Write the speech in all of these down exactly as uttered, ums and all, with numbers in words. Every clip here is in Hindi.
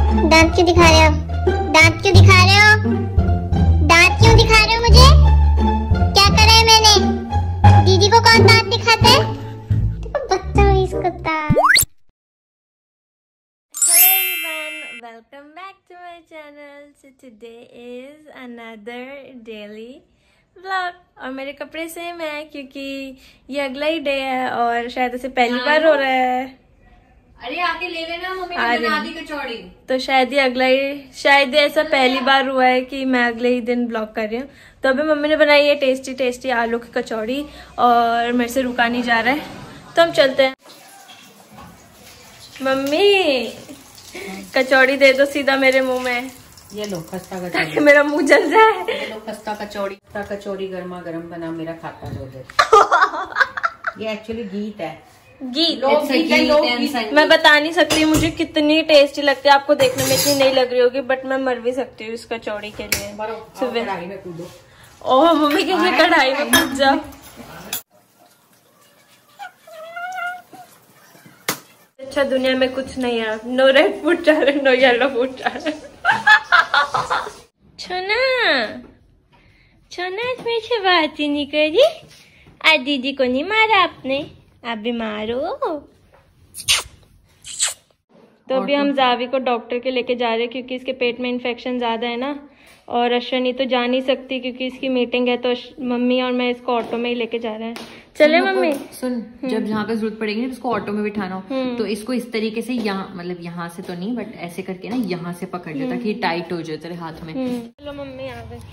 दांत क्यों दिखा रहे हो? दांत क्यों दिखा रहे हो? दांत क्यों दिखा रहे हो मुझे? क्या करा है मैंने? दीदी को कौन दांत दिखाता है? देखो बदतमीज कुत्ता। Hello everyone, welcome back to my channel. So today is another daily vlog और मेरे कपड़े सेम है क्योंकि ये अगला ही डे है और शायद इसे पहली बार हो रहा है। अरे आके ले लेना, मम्मी ने बना दी कचौड़ी। तो शायद ये अगला ही शायद ये ऐसा पहली बार हुआ है कि मैं अगले ही दिन ब्लॉग कर रही हूँ। तो अभी मम्मी ने बनाई है टेस्टी टेस्टी आलू की कचौड़ी और मेरे से रुका नहीं जा रहा है, तो हम चलते हैं। मम्मी कचौड़ी दे दो सीधा मेरे मुंह में। ये लो खस्ता कचौड़ी। मेरा मुंह जल रहा है। ये लो खस्ता कचौड़ी। खस्ता कचौड़ी गर्मा गर्म बना मेरा खाता जो दे। ये एक्चुअली गीत है। गीत लोग गीत है, लोग गीत है। मैं बता नहीं सकती मुझे कितनी टेस्टी लगती है। आपको देखने में इतनी नहीं लग रही होगी बट मैं मर भी सकती हूँ इस कचौड़ी के लिए। सुबह कढ़ाई में कूदो। ओह मम्मी के मैं कढ़ाई में कूद जाओ। अच्छा दुनिया में कुछ नहीं है। No red food challenge, no yellow food challenge. छोना छोना मेरे से बात ही नहीं करी। आज दीदी को नहीं मारा आपने? आप बीमार हो? तो अभी हम जावी को डॉक्टर के लेके जा रहे हैं क्योंकि इसके पेट में इन्फेक्शन ज्यादा है ना, और अश्वनी तो जा नहीं सकती क्योंकि इसकी मीटिंग है। तो मम्मी और मैं इसको ऑटो में ही लेके जा रहे हैं। चले मम्मी? सुन, जब जहाँ पे जरूरत पड़ेगी ना इसको ऑटो में बिठाना हो तो इसको इस तरीके से यहाँ, मतलब यहाँ से तो नहीं बट ऐसे करके ना यहाँ से पकड़ ले ताकि टाइट हो जाए तेरे हाथ में। चलो मम्मी आ गए।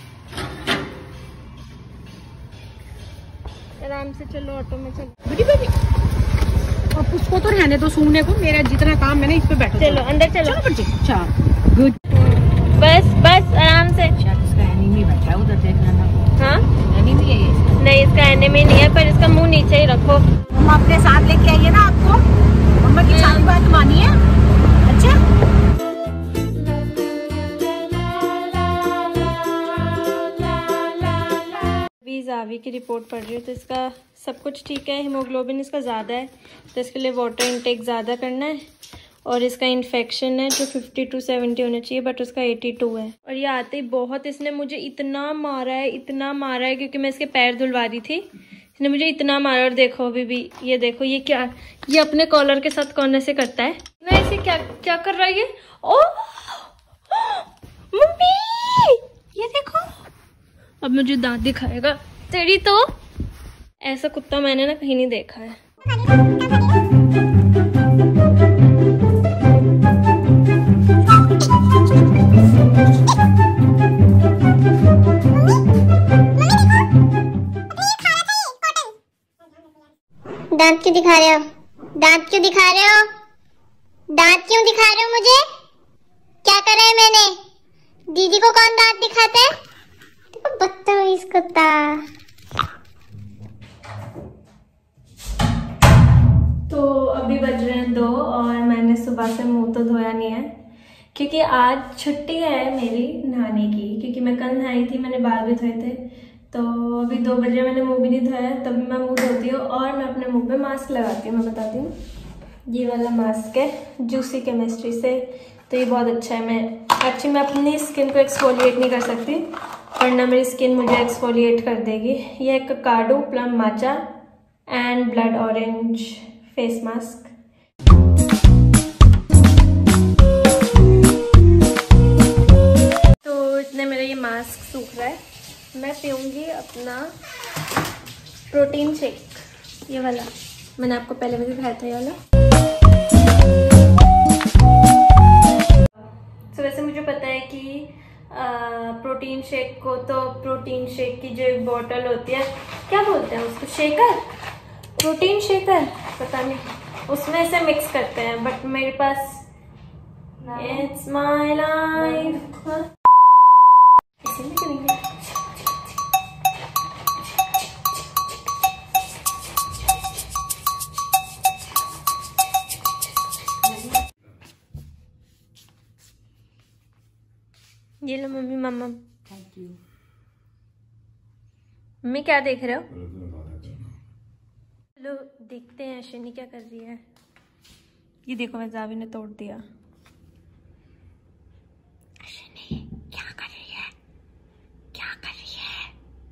आराम से चलो, ऑटो में चलो। अब उसको तो रहने दो सूंघने को, मेरा जितना काम मैंने इस पे बैठो। चलो अंदर चलो। अच्छा गुड। बस बस आराम से। शायद इसका एनिमी बैठा है उधर, देखना था। हाँ एनिमी है ये? नहीं इसका एनिमी नहीं है, पर इसका मुंह नीचे ही रखो। हम अपने साथ लेके आइए ना आपको, मम्मा की सारी बात मानिए। अच्छा जावी की रिपोर्ट पढ़ रही हूँ तो इसका सब कुछ ठीक है। हीमोग्लोबिन इसका ज़्यादा है तो इसके लिए वाटर इनटेक ज़्यादा करना है, और इसका इन्फेक्शन है जो फिफ्टी टू सेवेंटी होना चाहिए बट उसका एटी टू है। और ये आते ही बहुत इसने मुझे इतना मारा है, इतना मारा है क्योंकि मैं इसके पैर धुलवा रही थी। इसने मुझे इतना मारा। और देखो अभी भी ये देखो ये क्या, ये अपने कॉलर के साथ कौन ऐसे करता है ना, ऐसे क्या क्या कर रहा है ये। ओ मम्मी ये देखो अब मुझे दांत दिखाएगा तेरी। तो ऐसा कुत्ता मैंने ना कहीं नहीं देखा है। दांत क्यों दिखा रहे हो? दांत क्यों दिखा रहे हो? दांत क्यों दिखा रहे हो मुझे? क्या करा है मैंने? दीदी को कौन दांत दिखाता है? देखो बदतमीज कुत्ता। तो अभी बज रहे हैं दो और मैंने सुबह से मुंह तो धोया नहीं है क्योंकि आज छुट्टी है मेरी नहाने की, क्योंकि मैं कल नहाई थी, मैंने बाल भी धोए थे। तो अभी दो बजे मैंने मुंह भी नहीं धोया, तभी मैं मुंह धोती हूँ और मैं अपने मुंह पे मास्क लगाती हूँ। मैं बताती हूँ, ये वाला मास्क है जूसी केमिस्ट्री से। तो ये बहुत अच्छा है। मैं एक्चुअली मैं अपनी स्किन को एक्सफोलिएट नहीं कर सकती वरना मेरी स्किन मुझे एक्सफोलिएट कर देगी। ये है Kakadu plum matcha and blood orange face mask. तो इतने मेरा ये मास्क सूख रहा है। मैं पीऊंगी अपना प्रोटीन शेक, ये वाला मैंने आपको पहले भी दिखाया था ये वाला। तो वैसे मुझे पता है कि आ, प्रोटीन शेक को तो प्रोटीन शेक की जो एक बॉटल होती है, क्या बोलते हैं उसको, शेकर, प्रोटीन शेकर पता नहीं, उसमें से मिक्स करते हैं। बट मेरे पास इट्स माय लाइफ ऐसे नहीं करेंगे। ये लो mummy. Mamma thank you. Mummy क्या देख रहे हो? चलो देखते हैं अश्विनी क्या कर रही है। ये देखो मैं जावी ने तोड़ दिया। क्या कर रही है? क्या कर रही है?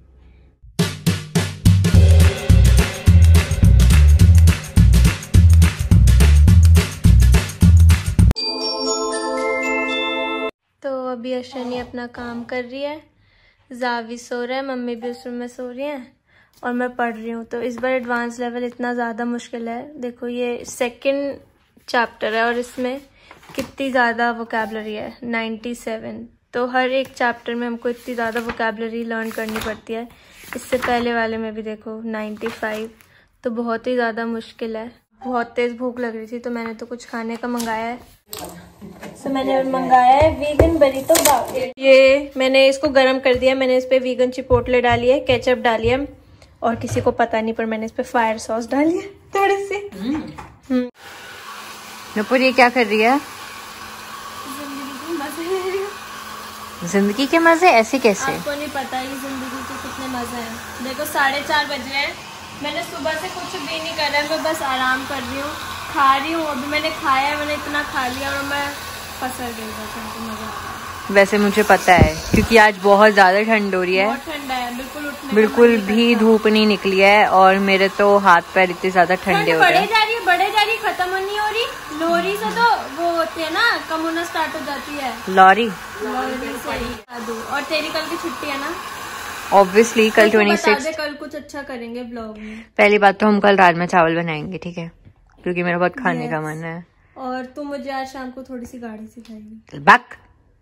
तो अभी अर्शनी अपना काम कर रही है, जावी सो रहा है, मम्मी भी उस रूम में सो रही हैं और मैं पढ़ रही हूँ। तो इस बार एडवांस लेवल इतना ज़्यादा मुश्किल है। देखो ये सेकंड चैप्टर है और इसमें कितनी ज़्यादा वोकैबलरी है, सत्तानवे। तो हर एक चैप्टर में हमको इतनी ज़्यादा वोकैबलरी लर्न करनी पड़ती है। इससे पहले वाले में भी देखो पचानवे। तो बहुत ही ज़्यादा मुश्किल है। बहुत तेज़ भूख लग रही थी तो मैंने तो कुछ खाने का मंगाया है। तो so, मैंने मंगाया है वीगन बरीतो बाउल। ये मैंने इसको गरम कर दिया। मैंने इस पे वीगन चिपोटले डाली है, केचप डाली है और किसी को पता नहीं पर मैंने इस पे फायर सॉस डाली है थोड़ी सी। हम्म नुपुर ये क्या कर रही है? जिंदगी के मजे ले रही हूँ। जिंदगी के मजे ऐसे कैसे? आपको नहीं पता ये जिंदगी के कितने मजे हैं। देखो साढ़े चार बज रहे हैं, मैंने सुबह से कुछ भी नहीं करा है, मैं बस आराम कर रही हूँ, खा रही हूँ। अभी मैंने खाया, मैंने इतना खा लिया और मैं पसर गई। बस हमको मजा आ रहा है। वैसे मुझे पता है क्योंकि आज बहुत ज्यादा ठंड हो रही है। बहुत ठंडा है, बिल्कुल उठने बिल्कुल भी धूप नहीं निकली है और मेरे तो हाथ पैर इतने ज्यादा ठंडे हो रहे हैं। बढ़े जा रही है, बढ़े जा रही, खत्म नहीं हो रही। लोरी से तो वो होती है ना, कम होना स्टार्ट हो जाती है। लॉरी लोरी से ही। और तेरी कल की छुट्टी है ना? ऑब्वियसली कल छब्बीस। छब्बीस। कल कुछ अच्छा करेंगे ब्लॉग में। पहली बात तो हम कल राजमा चावल बनाएंगे, ठीक है, क्योंकि मेरा बहुत खाने yes. का मन है। और तू मुझे आज शाम को थोड़ी सी गाड़ी सिखाएगी। बक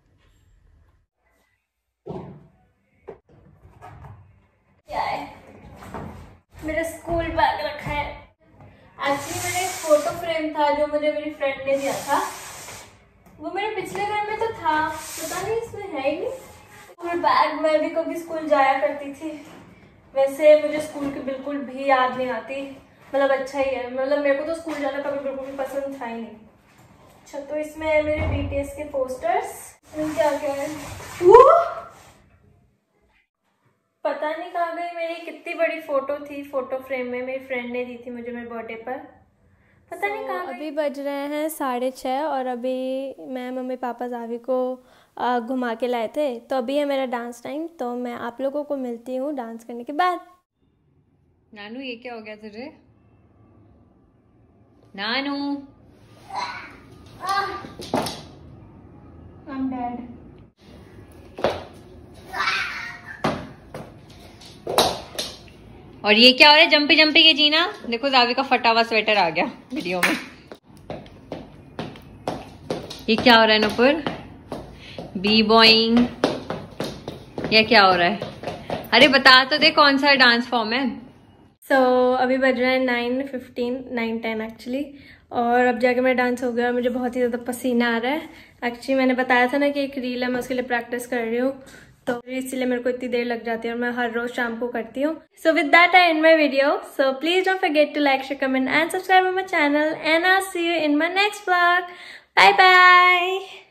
क्या है? मेरा स्कूल बैग रखा है। एक्चुअली मेरा एक फोटो फ्रेम था जो मुझे मेरी फ्रेंड ने दिया था। वो मेरे पिछले घर में तो था, पता नहीं इसमें है ही नहीं। स्कूल बैग मैं भी कभी स्कूल जाया करती थी। वैसे मुझे स्कूल की बिल्कुल भी याद नहीं आती। मतलब अच्छा ही है, मतलब मेरे को तो स्कूल जाना कभी बिल्कुल भी पसंद था ही नहीं। अच्छा तो इसमें है मेरे बीटीएस के पोस्टर्स। क्या क्या है? पता नहीं कहाँ गई मेरी कितनी बड़ी फोटो थी फोटो फ्रेम में, मेरी फ्रेंड ने दी थी मुझे मेरे बर्थडे पर। पता so, नहीं कहाँ गई। अभी बज रहे हैं साढ़े छः और अभी मैं मम्मी पापा जावी को घुमा के लाए थे। तो अभी है मेरा डांस टाइम, तो मैं आप लोगों को मिलती हूँ डांस करने के बाद। नानू ये क्या हो गया तुझे? नानू I'm dead. और ये क्या हो रहा है? जंपी जंपी के जीना। देखो जावी का फटा हुआ स्वेटर आ गया वीडियो में। ये क्या हो रहा है नुपुर? बी बॉइंग, ये क्या हो रहा है? अरे बता तो दे कौन सा डांस फॉर्म है। सो so, अभी बज रहा है nine fifteen, nine ten actually. और अब जाके मेरा डांस हो गया और मुझे बहुत ही ज़्यादा पसीना आ रहा है। एक्चुअली मैंने बताया था ना कि एक रील है, मैं उसके लिए प्रैक्टिस कर रही हूँ, तो इसलिए मेरे को इतनी देर लग जाती है और मैं हर रोज शाम को करती हूँ। So with that I end my video. So please don't forget to like, share, comment and subscribe my channel and I see you in my next vlog. Bye bye.